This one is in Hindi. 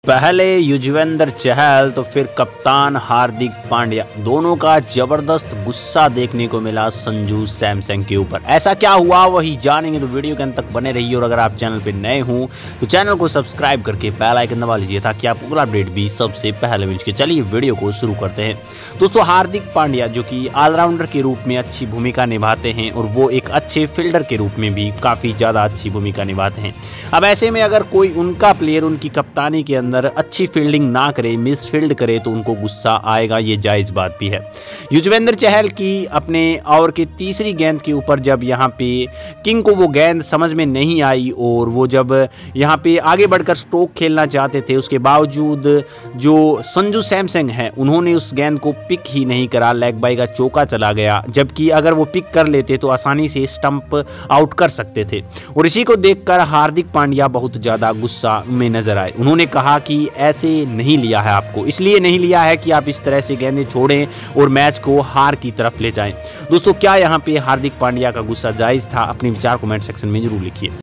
पहले युजवेंद्र चहल तो फिर कप्तान हार्दिक पांड्या, दोनों का जबरदस्त गुस्सा देखने को मिला संजू सैमसन के ऊपर। ऐसा क्या हुआ वही जानेंगे, तो वीडियो के अंत तक बने रहिए। और अगर आप चैनल पे नए हो तो चैनल को सब्सक्राइब करके बेल आइकन दबा लीजिए ताकि आपको पूरा अपडेट भी सबसे पहले मिल सके। चलिए वीडियो को शुरू करते हैं। दोस्तों, हार्दिक पांड्या जो कि ऑलराउंडर के रूप में अच्छी भूमिका निभाते हैं और वो एक अच्छे फील्डर के रूप में भी काफ़ी ज़्यादा अच्छी भूमिका निभाते हैं। अब ऐसे में अगर कोई उनका प्लेयर उनकी कप्तानी के अंदर अच्छी फील्डिंग ना करे, मिस फील्ड करे, तो उनको गुस्सा आएगा, ये जायज़ बात भी है। युजवेंद्र चहल की अपने ओवर की तीसरी गेंद के ऊपर जब यहाँ पे किंग को वो गेंद समझ में नहीं आई और वो जब यहाँ पे आगे बढ़कर स्ट्रोक खेलना चाहते थे, उसके बावजूद जो संजू सैमसन है उन्होंने उस गेंद को पिक ही नहीं करा, लेग बाई का चौका चला गया। जबकि अगर वो पिक कर लेते तो आसानी से स्टंप आउट कर सकते थे। और इसी को देखकर हार्दिक पांड्या बहुत ज़्यादा गुस्सा में नजर आए। उन्होंने कहा कि ऐसे नहीं लिया है, आपको इसलिए नहीं लिया है कि आप इस तरह से गेंदें छोड़ें और मैच को हार की तरफ ले जाएं। दोस्तों, क्या यहाँ पे हार्दिक पांड्या का गुस्सा जायज़ था? अपने विचार कमेंट सेक्शन में जरूर लिखिए।